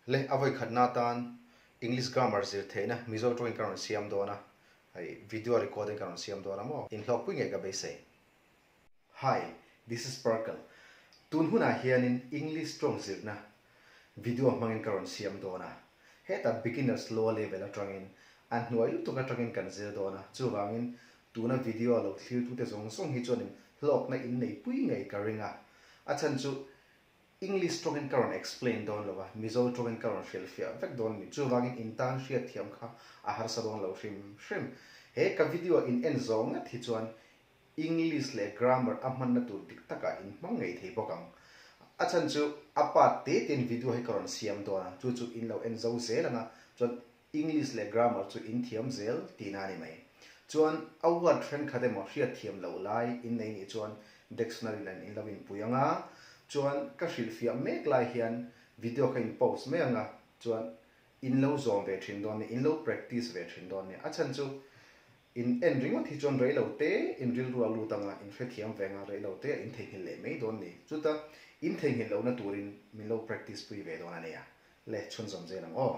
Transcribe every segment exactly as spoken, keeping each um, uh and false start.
le vawikhat na tan English grammar zir theina Mizotawnga karon siam dona ai video recording karon siam dona mo in hlawkna ngei ka beisei. Hi, this is Sparkle. Tun huna hianin English strong zirna video mangin karon siam dona. Heta beginners low level atangin an nuai tu ka tangin kan zir dona chuwangin tuna video lo thlir tu te zong song hi chonin hlawkna in neihpui ngei ka ringa achan chu English strong in karon explain don lowa Mizotawnga karon filfia vek don ni chuwangin intan hria thiam kha a har sa don lo shrim shrim he ka video in en zong na thi chuan English le grammar amman na tu tik taka in mangei thei bokang achan chu apa te ten video he karon siam dona chu chu in lo en zo zelanga chuan English le grammar chu in thiam zel tinani mai chuan awat trend khade mo hria thiam lo lai in nei ni chuan dictionary len in lovin puyanga chuan ka filfia mek lai hian video kha in post me anga chuan in lo zong ve thin don ni in lo practice ve thin don ni achan chu in en ringo thi chon rei lo te in ril ru lu tanga in fe thiam venga rei lo te in thei le me don ni chuta in thei hin lo na turin minlo practice pui ve don ania le chun zom je lang o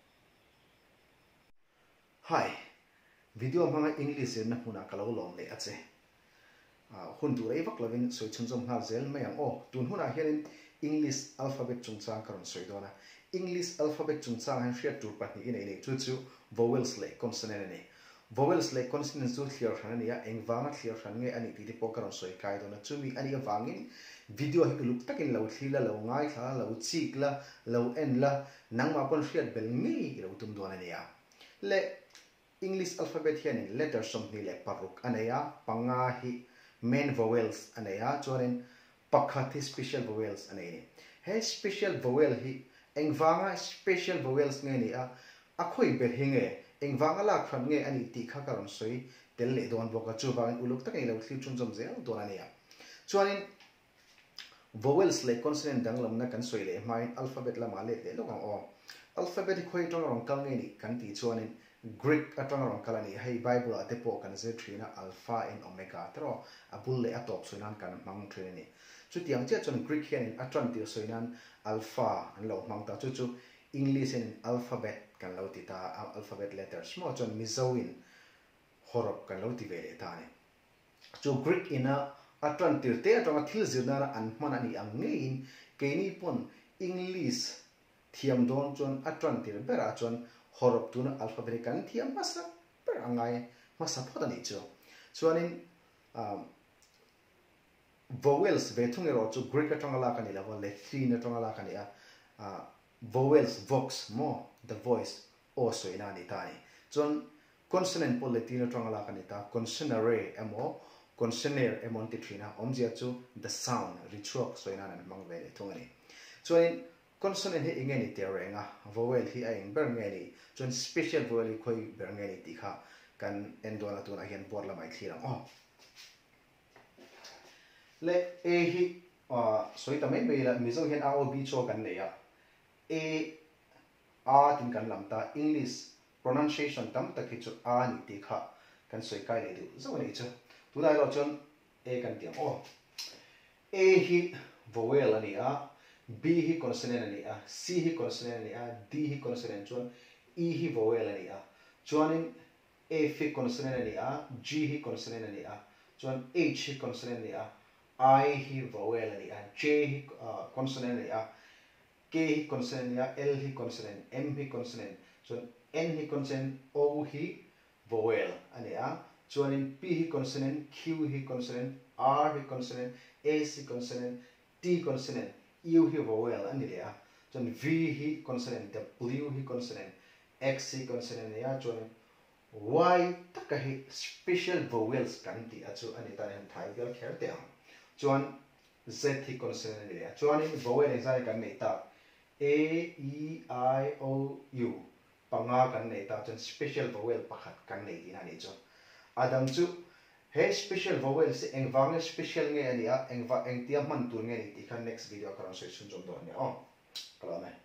hi video manga English in na huna kalo lom le ache hun du rei vak lovin soi chun zom ha zel me ang o tun huna hian English alphabet chungchang karon soi dona English alphabet chungchang han hria tur pa ni in nei chu chu vowels le consonant ni vowels le consonant zu thlir than ania engwanga thlir than nge ani ti ti po karon soi kai dona chumi ani awangin video hi luk takin lo thlila lo ngai thla lo chik la lo en la nangma pon hriat bel ngi lo tum dona ania le English alphabet hian letter som ni le paruk anaya panga hi main vowels anaya chuanin pakhat hi special vowels anei he special vowel hi engwanga special vowels nge ni a akhoi ber hinge engwanga la khran nge ani ti kha karon soi tel le don boka chuwang uluk takai lo thli chun jom zel don ania chuanin vowels le consonant danglam na kan soi le mai alphabet la ma le le lokang o alphabet khoi tong rong kal nge ni kan ti chuanin Greek atang rong kalani hei Bible ate po kan ze thrina alpha and omega tro abul le atop soinan kan mang thrini chu tiang che chon Greek hian atran ti soinan alpha an lo mang ta chu chu English in alphabet kan lo ti ta alphabet letters mo chon Mizo in horop kan lo ti vele ta ni chu Greek ina atran ti te atang thil zirna an man ani ang ngei ke ni pon English thiam don chon atran ti bera chon horop tuna alphabet kan thiam masa per angai masa phoda ni chu chuanin um vowels ve thung ero chu Greek atanga la kan ila le three na atanga la kan ia uh, vowels vox mo the voice also ina ni tani chon consonant polity na atanga la kan ita consonare emaw consonare emon ti thina omjia chu the sound ritual so ina na mang ve le thung ani chuanin consonant hi ingeni te renga vowel hi aing ber ngeni chon special vowel khoi ber ngeni ti kha kan endona tuna hian por la mai thirang o le a hi a soi ta mai mai la mizo hian a o b cho kan le ya a a tin kan lam ta English pronunciation tam ta ki chu a ni ti kha kan soi kai le du zo ni chu tu dai lo chon a kan tiang o a hi vowel ani a B hi consonant ani a C hi consonant ani a D hi consonant chuan E hi vowel ani a chuanin F hi consonant ani a G hi consonant ani a chuan H hi consonant ani a I hi vowel ani a J hi uh, consonant ani a K hi consonant ani a L hi consonant M hi consonant chuan N hi consonant O hi vowel ani a chuanin P hi consonant Q hi consonant R hi consonant S hi consonant T consonant U hi vowel ani le a chon V hi consonant W hi consonant X hi consonant ya chon Y taka hi special vowels kan ti a chu ani ta han thai gal kher te ang chon Z hi consonant ani le a chon in vowel exai kan nei ta A E I O U panga kan nei ta chon special vowel pakhat kan nei ti ani chu adam chu he special vowel se engwang special nge ani a engwa engtia man tur nge ni ti khan next video karon soi chun jom don ne o kala me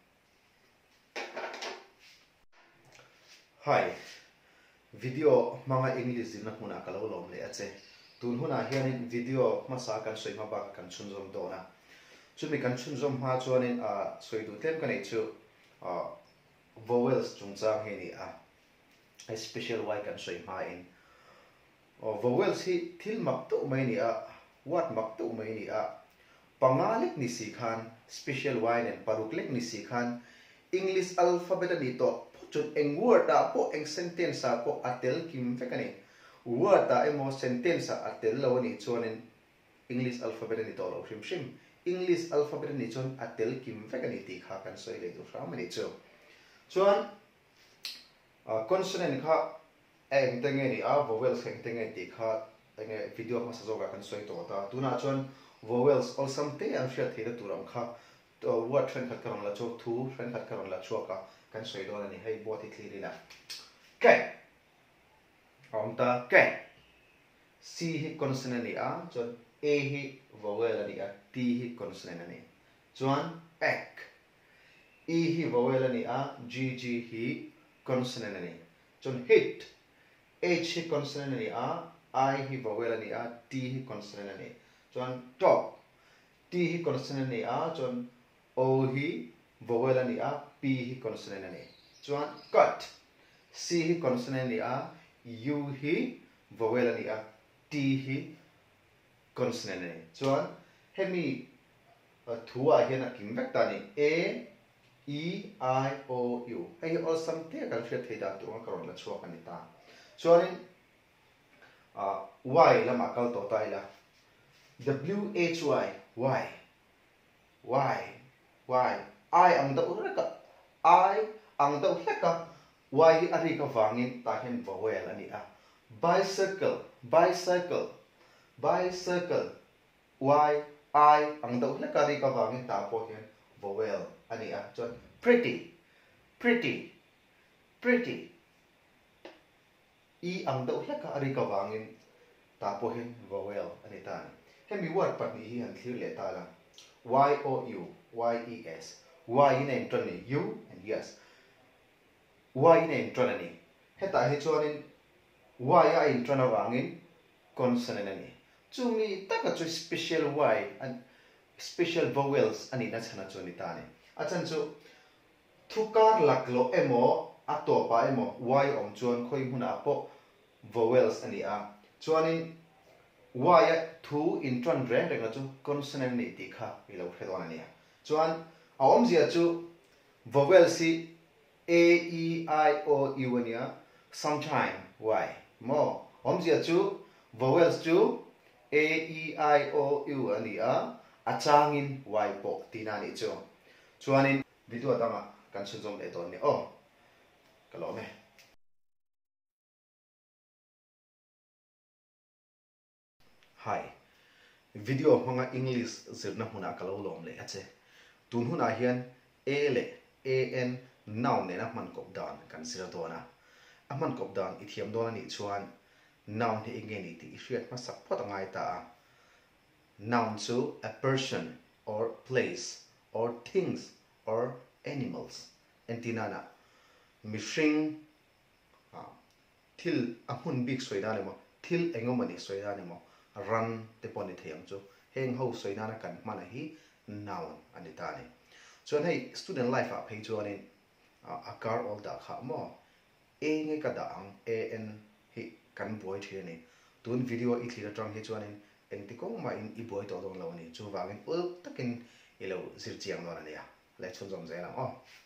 hi video manga English din na huna kalo lom le ache tun huna hian video masa kan soi ma ba kan chun jom dona chumi kan chun jom ha chuanin a soi du tlem kan ei chu vowels chung chang he ni a a special y kan soi ma in vowels hi thil mak to mai ni a wat mak to mai ni a pangalek ni si khan special y nen paruklek ni si khan English alphabet ni to chun eng word ta po eng sentence a po atel kim fekani word ta emo sentence a atel lo ni chuanin English alphabet ni to lo shim shim English alphabet ni chun atel kim fekani ti kha kan soi le tu ra mani chu chuan consonant kha eng tenge ni a vowels eng tenge ti kha enge video ma sa zoga kan soi to ta tuna chuan vowels all somte am shia thira turam kha to word thren khat karang la chu thu thren khat karang la chu ka kan soi do ni hei bo ti thlir ina ke om ta ke c hi consonant ni a chuan a hi vowel ani a t hi consonant ani chuan ek e hi vowel ani a g g hi consonant ani chuan hit h hi consonant ani a I hi vowel ani a t hi consonant ani chuan top t hi consonant ani a chuan o hi vowel ani a p hi consonant ani chuan cut c hi consonant ani a u hi vowel ani a t hi consonant ani chuan hemi thua hian a kim vek ta ni a e I o u hei all somte kan hriat thei da tu ka ron la chuak ani ta chuanin y lama kal to ta ila w h y y y y I ang da ureka I ang da ureka y hi ari ka wangin ta hen vowel ani a bicycle bicycle bicycle y I ang da ureka ari ka wangin ta po hen vowel ani a chuan pretty pretty pretty e ang da ureka ari ka wangin ta po hen vowel ani ta hemi word pat ni hi an thlir le ta la y o u y e s y name tron ni u and yes y name tron ani heta he chuanin y a in tron awangin consonant ani chumi taka chu special y and special vowels ani na chana chuni ta ni achan chu thukar laklo emo atopa emo y om chuan khoi huna po vowels ani a chuanin y a thu in tron re re chu consonant ni ti kha ilo phedon ani chuan awm zia chu vowel si a e I o u ania sometime y mo awm zia chu vowels chu a e I o u ania achangin y po tina ni chu chuanin video tama kan chunjom le ton ni o kalome hi video hanga English zirna huna kalo lom le ache tun huna hian a le an noun ne na man kop dan kan sira to na a man kop dan i thiam don ani chuan noun he nge ni ti hriat ma sak phot ngai ta noun chu a person or place or things or animals entinana mishing thil a hun big soida le mo thil engomani soida le mo rawn te poni thiam chu heng ho soida na kan mana hi noun ani ta ni chuan hei student life a phei chuanin a car all da kha mo e nge ka da ang an hi kan boy thir ni tun video i thlir atang hi chuanin eng ti kong ma in i boy to dong lo ni chu wangin ul takin ilo zir chiang no ania le chun jom zela o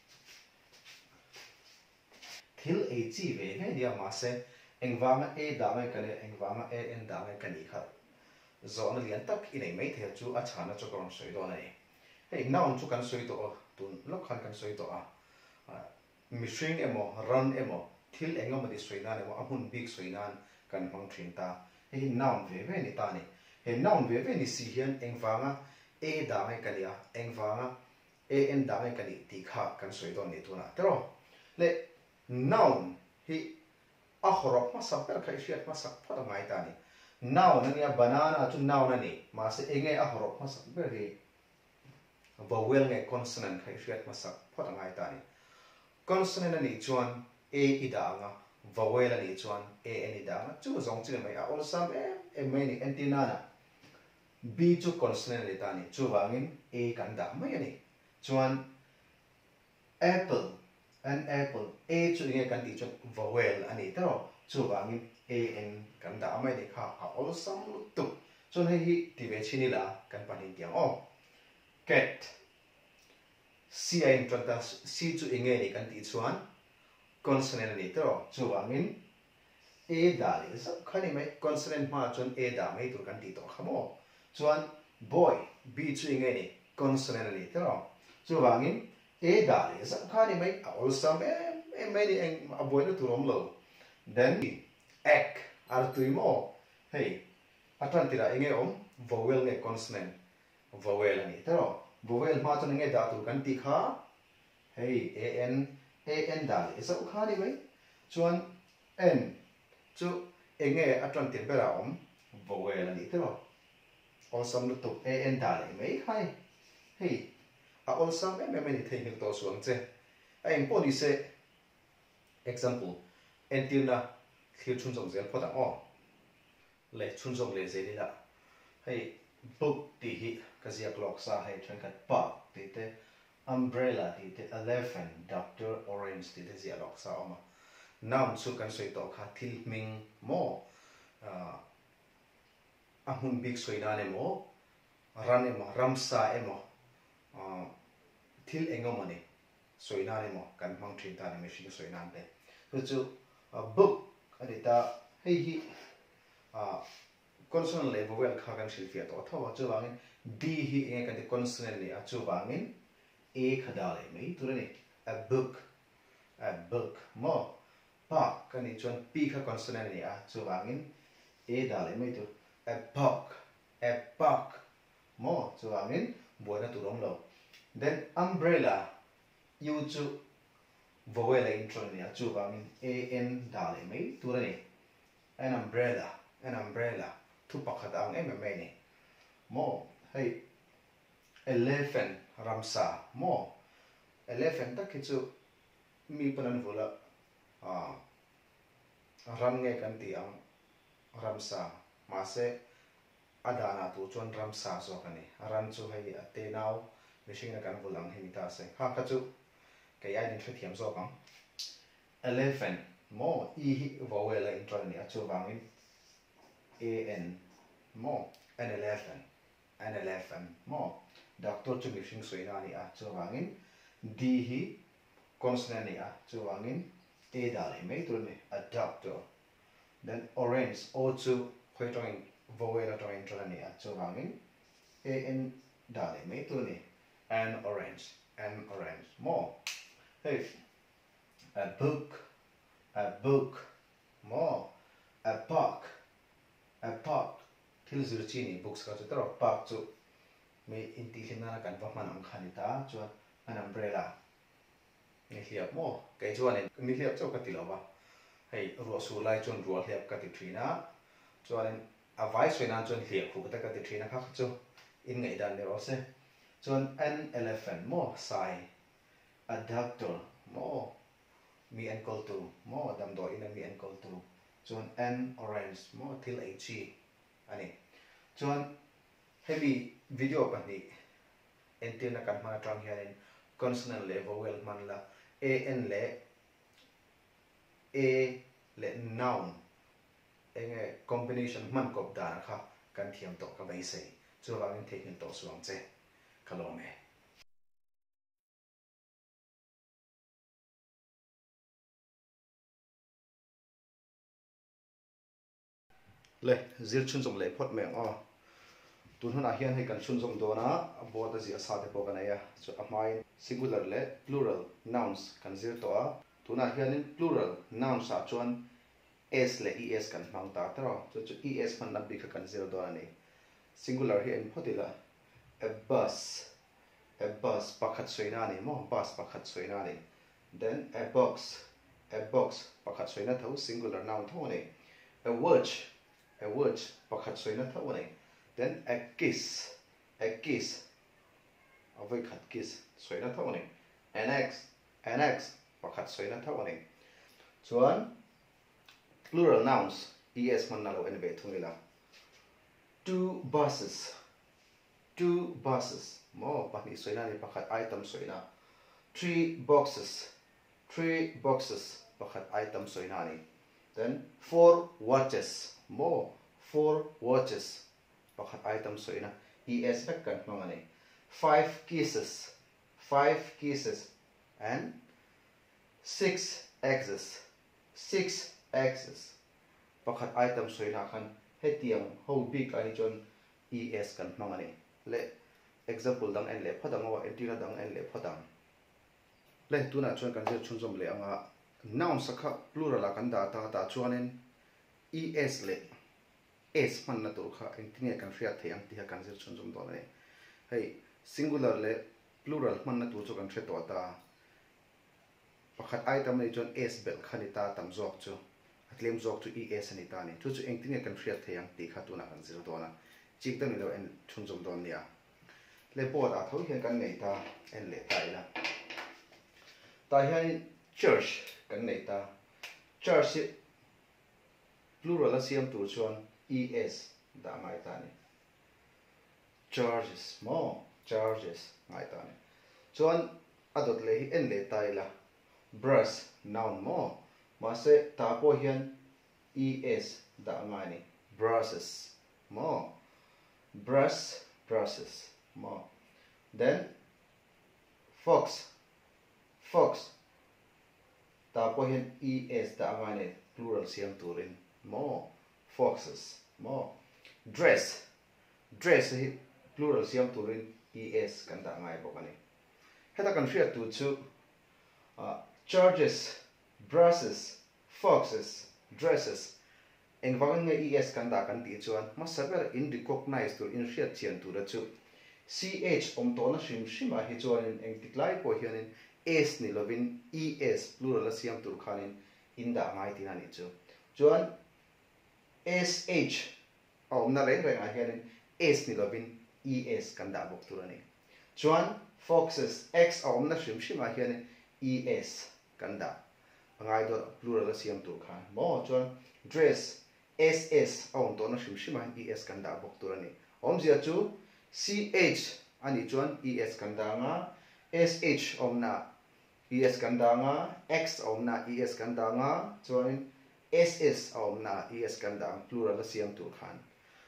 thil e chi ve he dia ma se engwanga e da mai kale engwanga a n da mai kani kha zon lian tak i nei mai the chu a chana chu kong soi do nei hei noun chu kan soi to tun lok khan kan soi to a mishing emo rawn emo thil engom di soi na emo amun big soi nan kan mang thin ta hei noun ve ve ni ta ni hei noun ve ve ni si hian engwanga a da mai kalia engwanga a n da mai kani ti kha kan soi do ni tu na tero le noun hi a horok ma sa per khai shiat ma sa phot ngai ta ni noun ania banana chu noun ani ma se enge a horok ma sa ber hi vowel nge consonant khai shiat ma sa phot ngai ta ni consonant ani chuan a i da nga vowel ani chuan a ani da nga chu zong chi mai a all sam e e mai ni antina na b chu consonant ani ta ni chu wangin a kan da mai ani chuan apple an apple a chu nge kan ti chu vowel ani taro chu wangin a n kan da mai de kha a ol sam lu tu chon hei hi ti ve chini la kan panin tiang o cat c a in tranta c chu nge ni kan ti chuan consonant ani taro chu wangin a da le sa khani mai consonant ma chon a da mai tur kan ti to khamo chuan boy b chu nge ni consonant ani taro chu wangin a da le sa khani mai a ol sam em em mai ni eng a boy na turom lo then ek ar tuimo hey atlantira enge om vowel nge consonant vowel ani taro vowel ma chon nge da tur kan ti kha hey a n a n da le sa khani mai chuan n chu enge atlantir bera om vowel ani taro ol sam lu tu a n da le mai hai hey a ol sam em em ni thei hil to suang che a eng poni se example entina thlir chun jong zel phoda o le chun jong le ze la hey book ti hi kazia clock sa hai thren kat pa ti te umbrella ti te elephant doctor orange ti te zia lok sa oma noun chu kan soi to kha thil ming mo a hun big soina ne mo ran emo ramsa emo thil engomani soina ne mo kan mang thin ta ne machine soina te so chu book adita hei hi consonant le vowel kha kan sil fia to thawa chu wangin d hi nge kan ti consonant ni a chu wangin a khada le mai turani a book a book mo pa kan ni chuan p kha consonant ni a chu wangin a da le mai tu a park a park mo chu wangin buana tu rom lo then umbrella you chu vowel in tron ni a chu wangin a n da le mai turani an umbrella an umbrella thu pakhat ang em em ni mo hey elephant ramsa mo elephant ta kichu mi panan vola a ram nge kan ti ang ramsa ma se adana tu chon ramsa so kani ran chu hei ate naw mishing na kan volang hemi ta se ha ka chu ke ai din thiam so kang elephant mo i vowel in tron ni a chu wangin a n mo an elephant an elephant mo doctor chu mishing soina ni a chu wangin d hi consonant ni a chu wangin a da le mai tur ni a doctor then orange o chu khoi tong vowel a tong tron ni a chu wangin a n da le mai tur ni an orange an orange mo hey a book a book mo a park a park thil zir chi ni books ka chu taro park chu me inti hina kan va man ang khani ta chuan an umbrella ni hliap mo kai chuan ni hliap chau ka ti lawa hei ro su lai chuan ro hliap ka ti thina chuan a vai soina chuan hliap khu ka ta ti thina kha chu in ngei dan le ro se chuan an elephant mo sai a doctor mo mi an call to mo dam do in a mi an call to chuan an orange mo thil a chi ani chuan heavy video pani entina kan ma tang hianin consonant le vowel man la a n le a le noun enge combination man kop da kha kan thiam to ka beisei chu wangin thekin to suang che kalome le zir chun jong le phot meng a tun huna hian hei kan chun jong do na bo ta zia sa te po kan aya so amai singular le plural nouns kan zir to a tuna hianin plural nouns sa chuan s le es kan hmang ta tro chu chu es man lam bi kha kan zir do ani singular hi en photila a bus a bus pakhat soina ni mo bus pakhat soina ni then a box a box pakhat soina tho singular noun tho ni a watch a watch pakhat soina tho ni then a kiss a kiss a vawikhat kiss soina tho ni an x an x pakhat soina tho ni chuan plural nouns es man na lo en be thungila two buses two buses mo pani soina ni pakhat item soina three boxes three boxes pakhat item soina ni. Then four watches more four watches pakhat item soina es back kan mangani. Five kisses five kisses and six exes six exes pakhat item soina khan hetiang ho big ani chon es kan mangani. Le example dang en le phadang wa entina dang en le phadang le tuna chuan kan je chunjom le anga noun sakha plural la kan da ta ta chuanin es le s man na tur kha entina kan ria thei ang ti ha kan je chunjom do ne hei singular le plural man na tur chu kan thre to ta pakhat item nei chon s bel khani ta tam jok chu atlem jok chu es ani ta ni chu chu entina kan ria thei ang ti kha tuna kan zir do na chik ta ni lo en chunjom do nia le po da thau hian kan nei ta en le tai la ta hian church kan nei ta church plural la siam tur chuan es da mai ta ni charges mo charges mai ta ni chuan adot le hi en le tai la brush noun mo ma se ta po hian es da mai ni brushes mo brush brushes more. Then fox fox tapo hian es da amane plural siam turin more foxes more. Dress dress hi plural siam turin es kan da ngai bokani. Heta kan ria tu chu uh, charges brushes foxes dresses engwang nge es kan da kan ti chuan ma saber in recognize to in ria chian tu ra chu ch om to na shim shima hi chuan in eng tiklai po hianin s ni lovin es plural siam tur khanin in da ngai ti na ni chu chuan sh om na reng reng a hianin s ni lovin es kan da bok tur ani chuan foxes x om na shim shima hianin es kan da angai do plural siam tur khan mo chuan dress ss om to na shim shima es kan da bok tur ani om zia chu ch ani chuan es kan da nga sh om na es kan da nga x om na es kan da nga chuan ss om na es kan da plural siam tur khan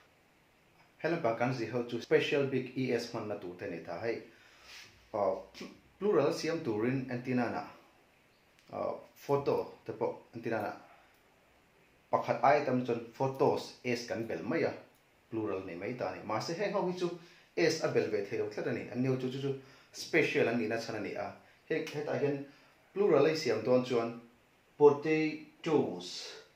hello ba kan zi how to special big es man na tu te ni ta hai uh, plural siam turin antina na uh, photo te po antina na pakhat item chon photos es kan bel maya plural ni mai ta ni ma se he how chu es a bel ve thelo thla ni an new chu chu special an ni na chana ni a he he ta hian plural ai siam don chuan potatoes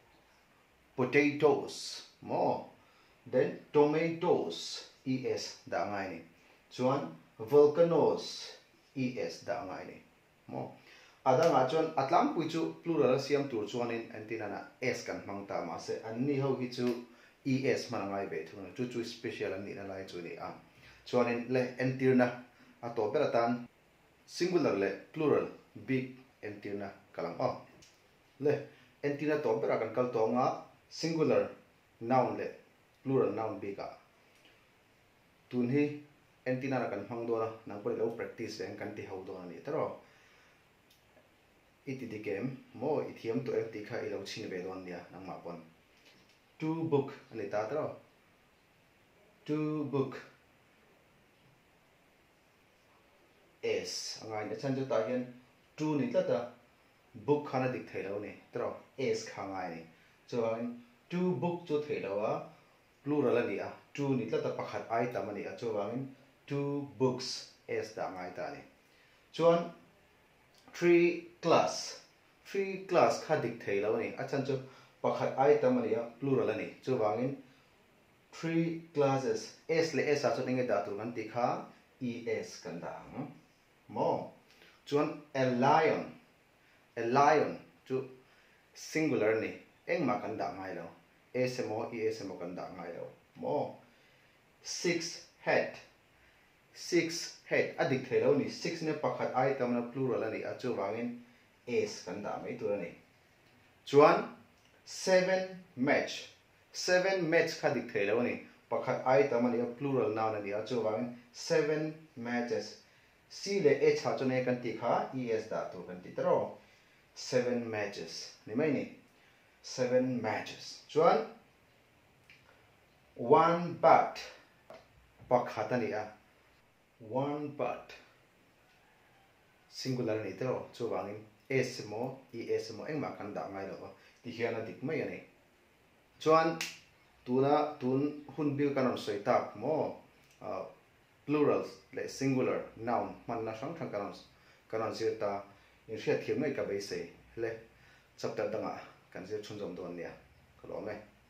potatoes mo then tomatoes es da ngai ni chuan volcanoes es da ngai ni mo ada nga chuan atlam pui chu plural siam tur chuanin antina na s kan mangta ma se an ni ho hi chu es manangai ve thuna chu chu special an ni na lai chu ni a chuanin le entirna ato beratan singular le plural big entirna kalang o le entirna to bera kan kal to nga singular noun le plural noun big a tun hi entirna ra kan hmang do na nang poi lo practice en kan ti ho do ni taro iti di game mo ithiam to empty kha ilo chin ve don nia nang ma pon to book ani ta tro to book s angai na chan ju ta hian to ni ta ta book khana dik thei lo ni tro s kha ngai ni chuan to book chu thei lo a plural ani a to ni ta ta pakhat ai ta mani a chuan two books s da ngai ta ni chuan three class three class kha dik thei lo ni a chan chu pakhat ai ta mani a plural ani chuan three classes s le s a chu ninge da tu kan ti kha es kan dang mo chuan a lion a lion chu singular ni engma kan da ngai lo smo esmo kan da ngai lo mo six head six head adik thelo ni six ne pakhat ai tam na plural ani a chu wangin s kan da mai tu ani chuan seven match seven match kha dik thelo ni pakhat ai tam ani a plural noun ani a chu wangin seven matches si le e cha cho ne kan ti kha es da tu kan ti tro seven matches ni mai ni seven matches chuan one but pakhat ani a one but singular ni tro chu wangin esmo esmo engma kan da ngai lo ti hiana dik mai ani chuan tuna tun hun bil kanon soi tak mo plurals le singular noun man na sang thang kanon kanon zirta in ria thiam ngai ka beisei le chapter danga kan zir chunjom don nia ko lo me